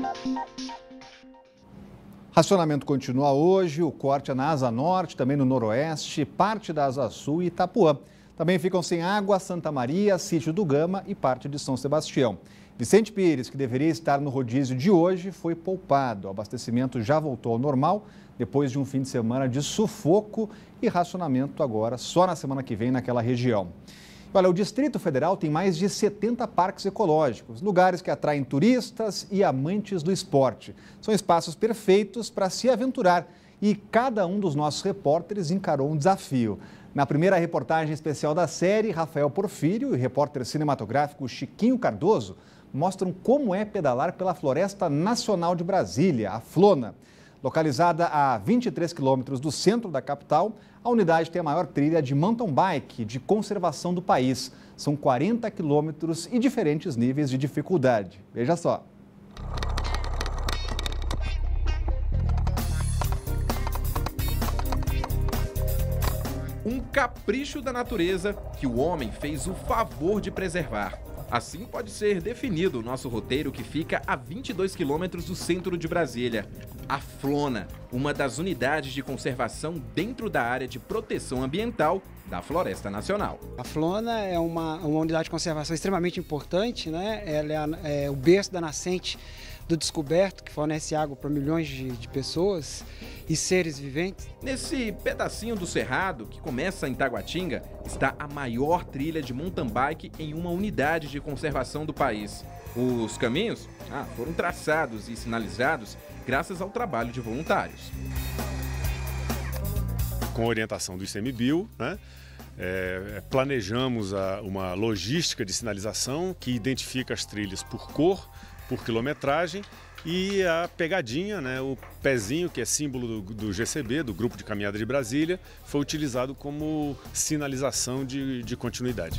Racionamento continua hoje, o corte é na Asa Norte, também no Noroeste, parte da Asa Sul e Itapuã. Também ficam sem água Santa Maria, Sítio do Gama e parte de São Sebastião. Vicente Pires, que deveria estar no rodízio de hoje, foi poupado. O abastecimento já voltou ao normal, depois de um fim de semana de sufoco e racionamento agora, só na semana que vem naquela região. Olha, o Distrito Federal tem mais de 70 parques ecológicos, lugares que atraem turistas e amantes do esporte. São espaços perfeitos para se aventurar e cada um dos nossos repórteres encarou um desafio. Na primeira reportagem especial da série, Rafael Porfírio e o repórter cinematográfico Chiquinho Cardoso mostram como é pedalar pela Floresta Nacional de Brasília, a Flona. Localizada a 23 quilômetros do centro da capital, a unidade tem a maior trilha de mountain bike de conservação do país. São 40 quilômetros e diferentes níveis de dificuldade. Veja só. Um capricho da natureza que o homem fez o favor de preservar. Assim pode ser definido o nosso roteiro, que fica a 22 quilômetros do centro de Brasília. A Flona, uma das unidades de conservação dentro da área de proteção ambiental da Floresta Nacional. A Flona é uma unidade de conservação extremamente importante, né? Ela é o berço da nascente do descoberto, que fornece água para milhões de pessoas e seres viventes. Nesse pedacinho do cerrado, que começa em Taguatinga, está a maior trilha de mountain bike em uma unidade de conservação do país. Os caminhos foram traçados e sinalizados graças ao trabalho de voluntários. Com orientação do ICMBio, né? Planejamos uma logística de sinalização que identifica as trilhas por cor, por quilometragem, e a pegadinha, né, o pezinho, que é símbolo do GCB, do Grupo de Caminhada de Brasília, foi utilizado como sinalização de continuidade.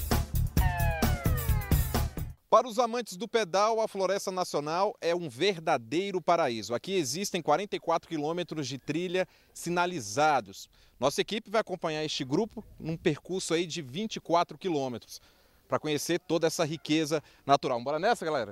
Para os amantes do pedal, a Floresta Nacional é um verdadeiro paraíso. Aqui existem 44 quilômetros de trilha sinalizados. Nossa equipe vai acompanhar este grupo num percurso aí de 24 quilômetros para conhecer toda essa riqueza natural. Bora nessa, galera?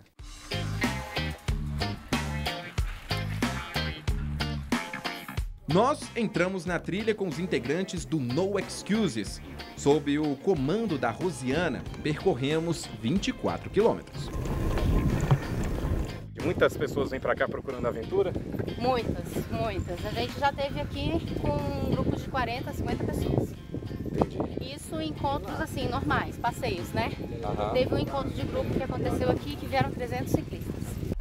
Nós entramos na trilha com os integrantes do No Excuses. Sob o comando da Rosiana, percorremos 24 quilômetros. Muitas pessoas vêm para cá procurando aventura? Muitas. A gente já teve aqui com um grupo de 40, 50 pessoas. Isso em encontros assim, normais, passeios, né? Uhum. Teve um encontro de grupo que aconteceu aqui, que vieram 300 ciclistas.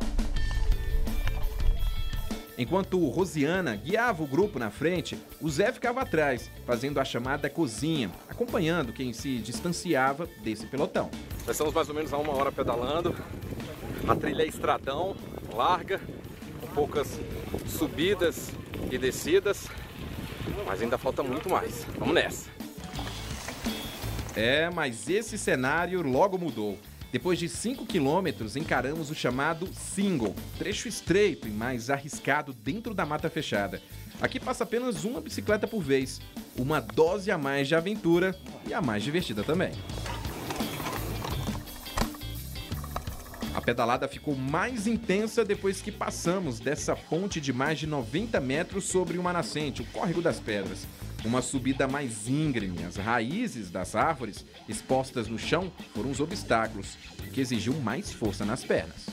Enquanto Rosiana guiava o grupo na frente, o Zé ficava atrás, fazendo a chamada cozinha, acompanhando quem se distanciava desse pelotão. Nós estamos mais ou menos a 1 hora pedalando. A trilha é estradão, larga, com poucas subidas e descidas, mas ainda falta muito mais. Vamos nessa! Mas esse cenário logo mudou. Depois de 5 quilômetros, encaramos o chamado Single, trecho estreito e mais arriscado dentro da mata fechada. Aqui passa apenas uma bicicleta por vez, uma dose a mais de aventura e a mais divertida também. A pedalada ficou mais intensa depois que passamos dessa ponte de mais de 90 metros sobre uma nascente, o Córrego das Pedras. Uma subida mais íngreme, as raízes das árvores expostas no chão foram os obstáculos, o que exigiu mais força nas pernas.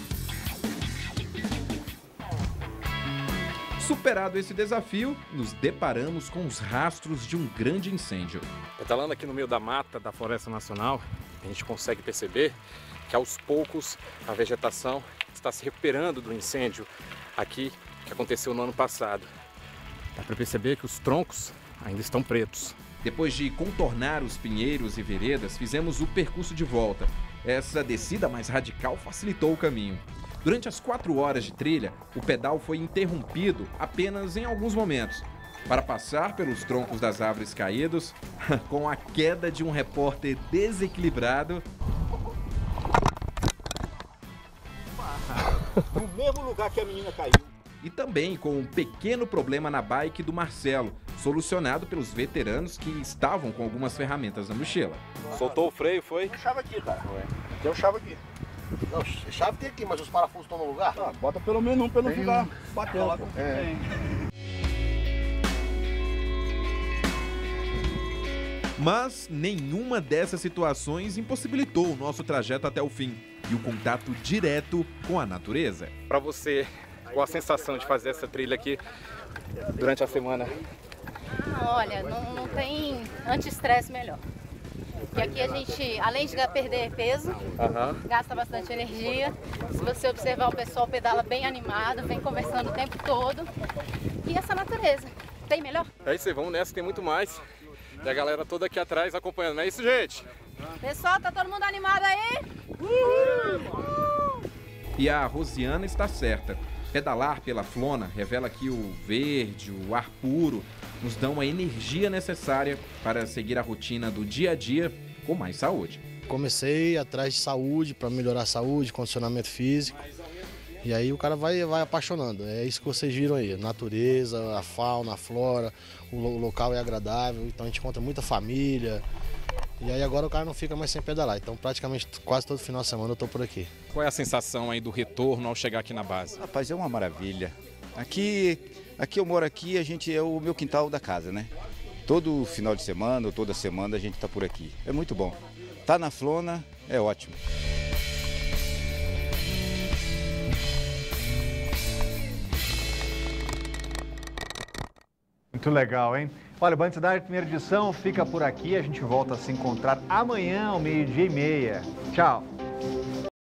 Superado esse desafio, nos deparamos com os rastros de um grande incêndio. Pedalando aqui no meio da mata da Floresta Nacional, a gente consegue perceber que aos poucos a vegetação está se recuperando do incêndio aqui que aconteceu no ano passado. Dá para perceber que os troncos ainda estão pretos. Depois de contornar os pinheiros e veredas, fizemos o percurso de volta. Essa descida mais radical facilitou o caminho. Durante as 4 horas de trilha, o pedal foi interrompido apenas em alguns momentos, para passar pelos troncos das árvores caídos, com a queda de um repórter desequilibrado. No mesmo lugar que a menina caiu. E também com um pequeno problema na bike do Marcelo, solucionado pelos veteranos que estavam com algumas ferramentas na mochila. Soltou o freio, foi? Tem chave aqui, cara. Tem um chave aqui. Não, chave tem aqui, mas os parafusos estão no lugar? Ah, bota pelo menos um pra não ficar batendo. Mas nenhuma dessas situações impossibilitou o nosso trajeto até o fim e o contato direto com a natureza. Para você, qual a sensação de fazer essa trilha aqui durante a semana? Olha, não tem anti-estresse melhor. Porque aqui a gente, além de perder peso, gasta bastante energia. Se você observar, o pessoal pedala bem animado, vem conversando o tempo todo. E essa natureza, tem melhor? É isso aí, vamos nessa, tem muito mais. E a galera toda aqui atrás acompanhando, não é isso, gente? Pessoal, tá todo mundo animado aí? E a Rosiana está certa. Pedalar pela Flona revela que o verde, o ar puro, nos dão a energia necessária para seguir a rotina do dia a dia com mais saúde. Comecei atrás de saúde, para melhorar a saúde, condicionamento físico. E aí o cara vai apaixonando. É isso que vocês viram aí, a natureza, a fauna, a flora, o local é agradável, então a gente encontra muita família. E aí agora o cara não fica mais sem pedalar, então praticamente quase todo final de semana eu tô por aqui. Qual é a sensação aí do retorno ao chegar aqui na base? Rapaz, é uma maravilha. Aqui eu moro aqui, a gente é o meu quintal da casa, né? Todo final de semana ou toda semana a gente tá por aqui. É muito bom. Tá na Flona, é ótimo. Muito legal, hein? Olha, o Band Cidade, primeira edição, fica por aqui. A gente volta a se encontrar amanhã ao 12:30. Tchau!